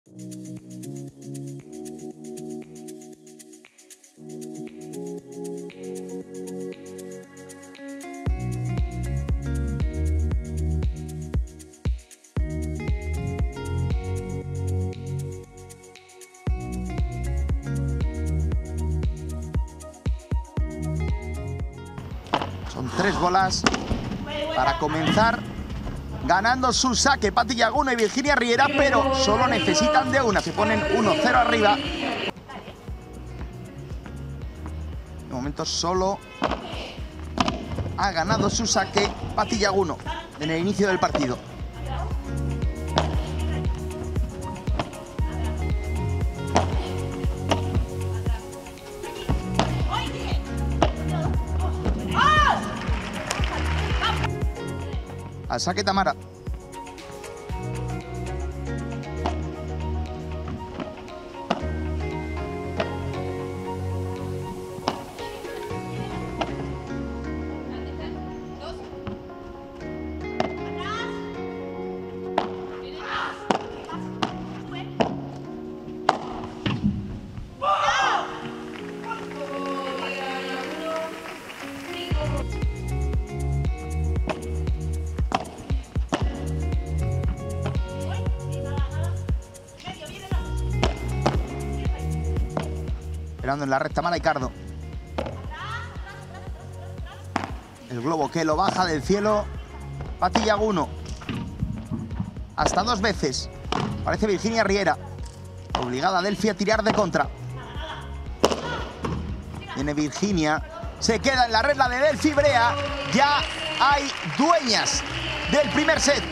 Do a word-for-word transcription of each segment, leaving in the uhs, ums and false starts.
Son tres bolas para comenzar ganando su saque Patty Llaguno y Virginia Riera, pero solo necesitan de una. Se ponen uno cero arriba. De momento solo ha ganado su saque Patty Llaguno en el inicio del partido. Al saque Tamara. Esperando en la recta Malaicardo. El globo que lo baja del cielo Patty Llaguno. Hasta dos veces. Parece Virginia Riera. Obligada Delphi a tirar de contra. Viene Virginia. Se queda en la red la de Delphi Brea. Ya hay dueñas del primer set.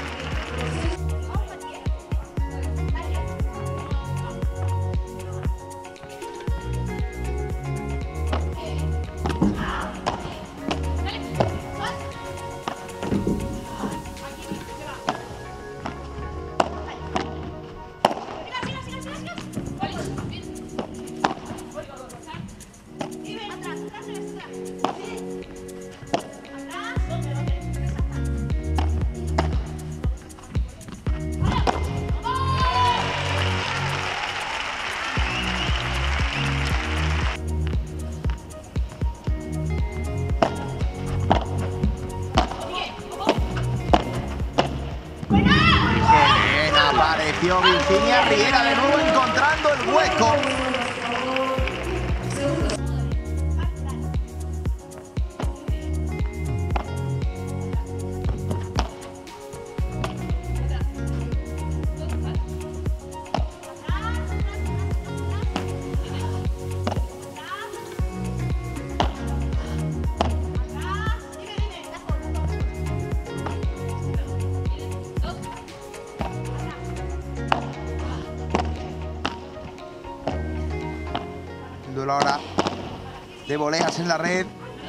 Apareció Virginia Riera de nuevo encontrando el hueco. Duelo ahora de voleas en la red.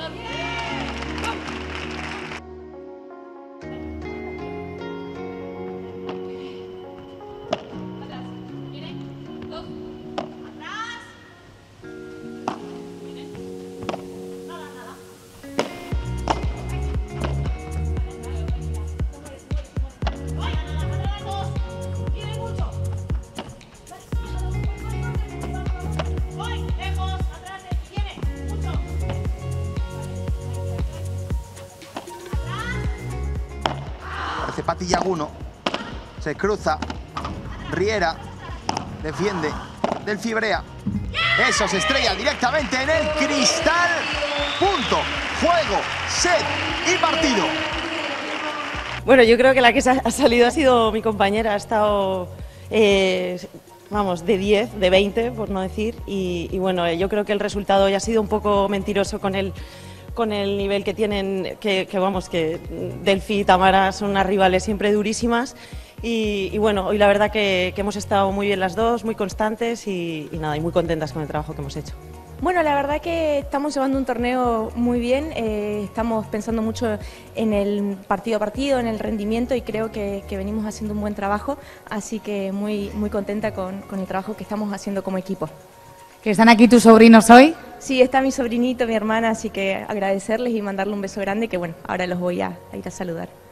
Patty Llaguno se cruza, Riera defiende, Delphi Brea, eso se estrella directamente en el cristal. Punto, juego, set y partido. Bueno, yo creo que la que ha salido ha sido mi compañera, ha estado, eh, vamos, de diez, de veinte, por no decir, y, y bueno, yo creo que el resultado ya ha sido un poco mentiroso con el con el nivel que tienen, que, que vamos, que Delphi y Tamara son unas rivales siempre durísimas y, y bueno, hoy la verdad que, que hemos estado muy bien las dos, muy constantes y, y nada, y muy contentas con el trabajo que hemos hecho. Bueno, la verdad que estamos llevando un torneo muy bien, eh, estamos pensando mucho en el partido a partido, en el rendimiento y creo que, que venimos haciendo un buen trabajo, así que muy, muy contenta con, con el trabajo que estamos haciendo como equipo. ¿Que están aquí tus sobrinos hoy? Sí, está mi sobrinito, mi hermana, así que agradecerles y mandarle un beso grande que bueno, ahora los voy a, a ir a saludar.